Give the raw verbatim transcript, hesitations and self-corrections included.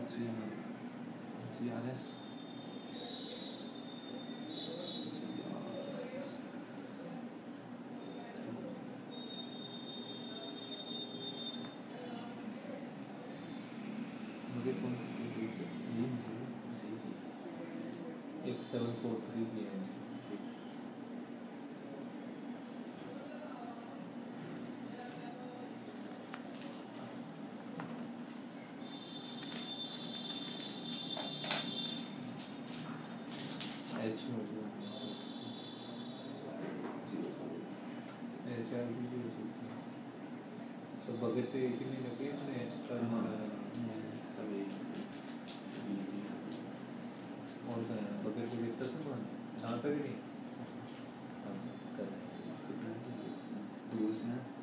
three M M. G R S. मुझे कौन सी चीज़ नहीं मुझे सही एक सेवन फोर थ्री की है एच में एच आर भी हो सकती है सब बगैर तो एक ही नहीं लगे अपने एच का सभी और बगैर को कितना सामान जहाँ पे भी नहीं हाँ कर दो इसमें